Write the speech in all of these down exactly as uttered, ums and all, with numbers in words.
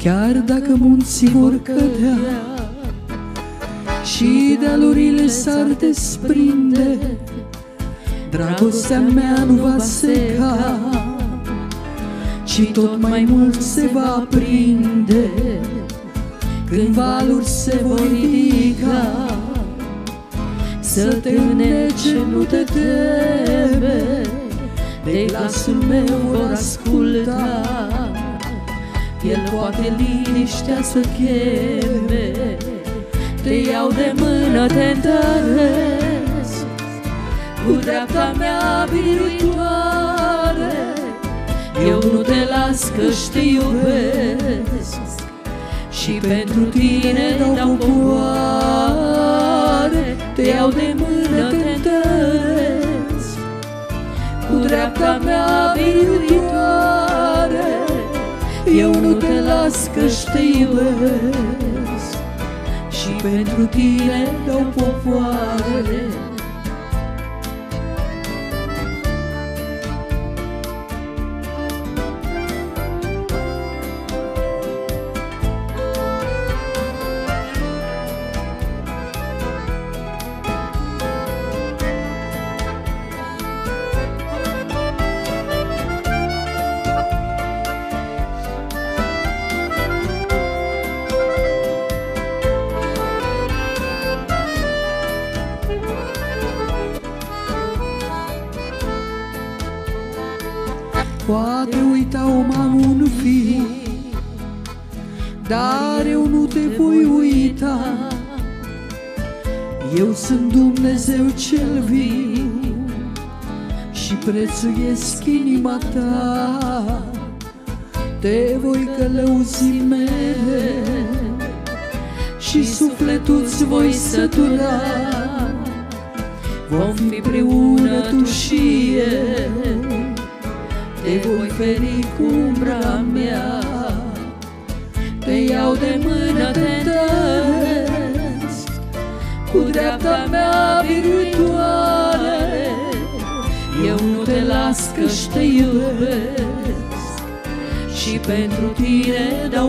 Chiar dacă munții vor cădea și dealurile s-ar desprinde, dragostea mea nu va seca, ci tot mai mult se va aprinde. Când valuri se vor ridica, să te înnece, nu te teme, de glasul meu vor asculta. El poate liniștea să cheme, te iau de mână, te întăresc, cu dreapta mea biruitoare. Eu nu te las că-și te iubesc și pentru tine dau popoare. Te iau de mână, te întăresc, cu dreapta mea biruitoare. Eu nu te las că-și te iubesc și pentru tine dau popoare. Poate uita o mamă, un fiu, dar eu nu te voi uita. Eu sunt Dumnezeu cel viu și prețuiesc inima ta. Te voi călăuzi mereu și sufletul-ți voi sătura. Vom fi împreună tu și eu, te voi feri cu umbra mea. Te iau de mână, te întăresc, cu dreapta mea biruitoare. Eu nu te las că-și te iubesc și pentru tine dau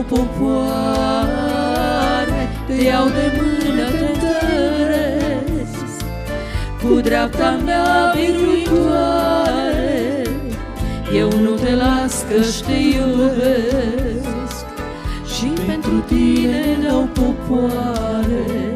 popoare. Te iau de mână, te întăresc, cu dreapta mea biruitoare. Eu nu te las că-și te iubesc și pentru tine dau popoare.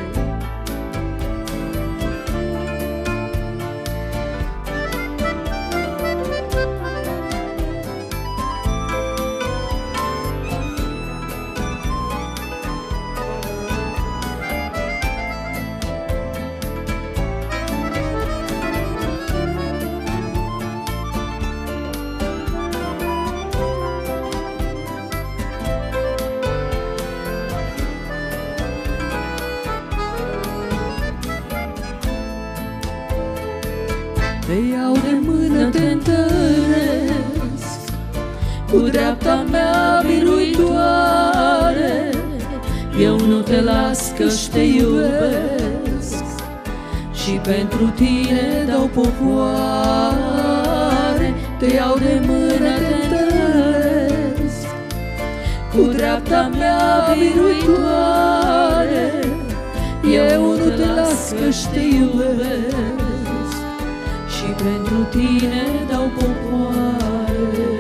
Te iau de mână, te întăresc, cu dreapta mea biruitoare. Eu nu te las că-și te iubesc și pentru tine dau popoare. Te iau de mână, te întăresc, cu dreapta mea biruitoare. Eu nu te las că-și te iubesc și pentru tine dau popoare.